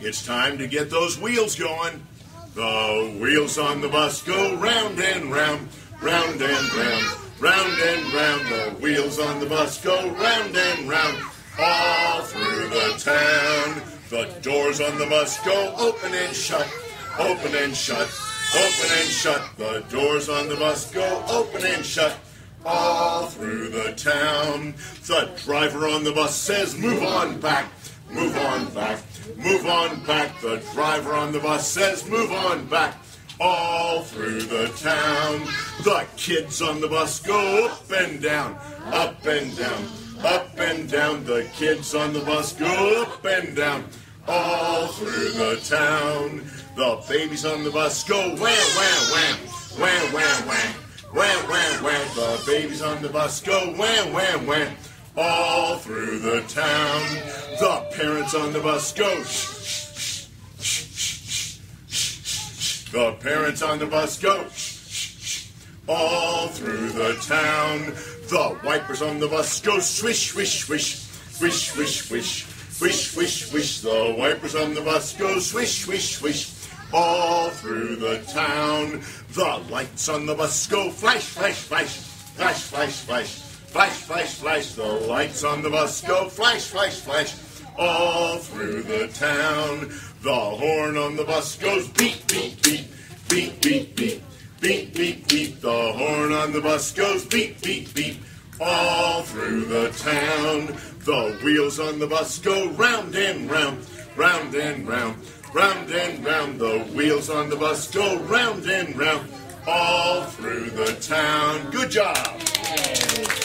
It's time to get those wheels going. The wheels on the bus go round and round, round and round, round and round. The wheels on the bus go round and round, all through the town. The doors on the bus go open and shut, open and shut, open and shut. The doors on the bus go open and shut, all through the town. The driver on the bus says, move on back, move on back, move on back. The driver on the bus says, move on back, all through the town. The kids on the bus go up and down, up and down, up and down. The kids on the bus go up and down, all through the town. The babies on the bus go wham, wham, wham, wham, wham, wham, wham, wham, wham. The babies on the bus go wham, wham, wham, all through the town. The parents on the bus go shh, shh, shh, shh, shh, shh. The parents on the bus go shh, shh, shh, all through the town. The wipers on the bus go swish, swish, swish, swish, swish, swish, swish, swish, swish. The wipers on the bus go swish, swish, swish, all through the town. The lights on the bus go flash, flash, flash, flash, flash, flash, flash, flash, flash. The lights on the bus go flash, flash, flash, all through the town. The horn on the bus goes beep, beep, beep, beep, beep, beep, beep, beep, beep. The horn on the bus goes beep, beep, beep, all through the town. The wheels on the bus go round and round, round and round, round and round. The wheels on the bus go round and round, all through the town. Good job.